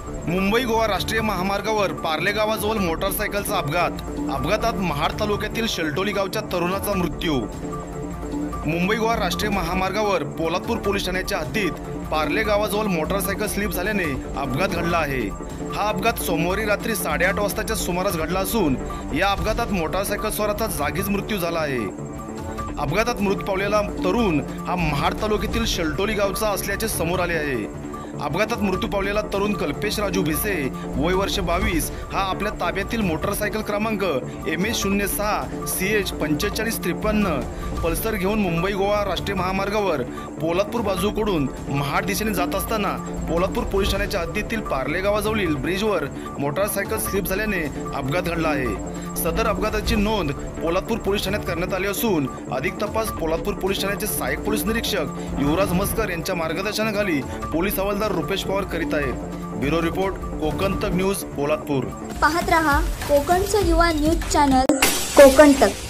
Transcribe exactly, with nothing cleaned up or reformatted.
मुंबई गोवा राष्ट्रीय महामार्गावर पार्ले गावाजवळ मोटारसायकलचा अपघात। अपघातात महाड तालुक्यातील शेलटोली गावच्या तरुणाचा मृत्यू। मुंबई गोवा राष्ट्रीय महामार्गावर पोलादपूर पोलीस ठाण्याच्या हद्दीत पार्ले गावाजवळ मोटारसायकल स्लिप झाल्याने अपघात घडला आहे। हा अपघात सोमवारी रात्री साडेआठ वाजताच्या सुमारास घडला असून या अपघातात मोटारसायकल स्वाराचा जागीच मृत्यू झाला आहे। अपघातात मृत पावलेला तरुण हा महाड तालुक्यातील शेलटोली गावचा असल्याचे समोर आले आहे। अपघातात मृत्यू पावलेला तरुण कल्पेश राजू भिसे वय वर्ष बावीस हा आपल्या ताब्यातील मोटारसायकल क्रमांक एम एच शून्य सहा सी एच पंचेचाळीस त्रेपन्न पल्सर घेऊन मुंबई गोवा राष्ट्रीय महामार्गावर पोलादपूर बाजूकडून महाड दिशेने जात असताना पोलादपूर पोलीस ठाण्याच्या हद्दीतील पार्ले गावाजवळील ब्रिजवर मोटारसायकल स्लिप झाल्याने अपघात घडला आहे। सदर अपघाताची नोंद पोलादपूर पोलीस ठाण्यात करण्यात आली असून अधिक तपास पोलादपूर पोलीस ठाण्याचे सहाय्यक पोलीस निरीक्षक युवराज मस्कर यांच्या मार्गदर्शनाखाली पोलीस हवालदार रुपेश पवार करीत आहेत। ब्युरो रिपोर्ट कोकण तक न्यूज पोलादपूर। पाहत रहा कोकणचं युवा न्यूज चॅनल कोकण तक।